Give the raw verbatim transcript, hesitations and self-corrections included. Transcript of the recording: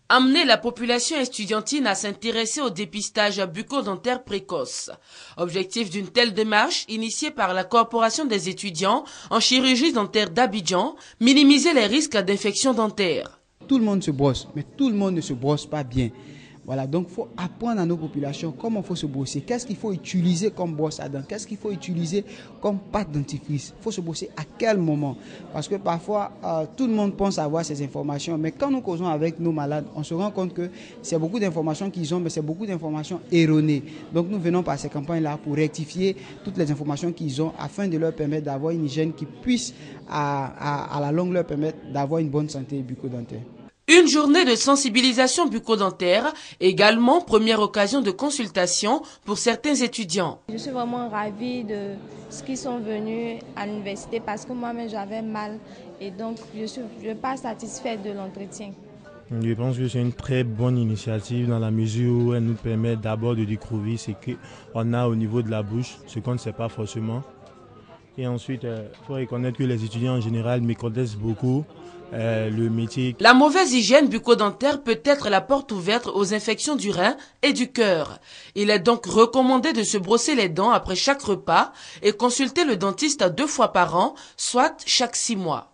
Amener la population estudiantine à s'intéresser au dépistage bucco-dentaire précoce. Objectif d'une telle démarche, initiée par la Corporation des étudiants en chirurgie dentaire d'Abidjan, minimiser les risques d'infection dentaire. Tout le monde se brosse, mais tout le monde ne se brosse pas bien. Voilà, donc il faut apprendre à nos populations comment il faut se brosser, qu'est-ce qu'il faut utiliser comme brosse à dents, qu'est-ce qu'il faut utiliser comme pâte dentifrice, il faut se brosser à quel moment. Parce que parfois, euh, tout le monde pense avoir ces informations, mais quand nous causons avec nos malades, on se rend compte que c'est beaucoup d'informations qu'ils ont, mais c'est beaucoup d'informations erronées. Donc nous venons par ces campagnes-là pour rectifier toutes les informations qu'ils ont afin de leur permettre d'avoir une hygiène qui puisse, à, à, à la longue, leur permettre d'avoir une bonne santé bucco-dentaire. Une journée de sensibilisation bucco-dentaire, également première occasion de consultation pour certains étudiants. Je suis vraiment ravie de ce qu'ils sont venus à l'université parce que moi-même j'avais mal et donc je ne suis je pas satisfaite de l'entretien. Je pense que c'est une très bonne initiative dans la mesure où elle nous permet d'abord de découvrir ce qu'on a au niveau de la bouche, ce qu'on ne sait pas forcément. Et ensuite, il euh, faut reconnaître que les étudiants en général méconnaissent beaucoup euh, le métier. La mauvaise hygiène bucco-dentaire peut être la porte ouverte aux infections du rein et du cœur. Il est donc recommandé de se brosser les dents après chaque repas et consulter le dentiste deux fois par an, soit chaque six mois.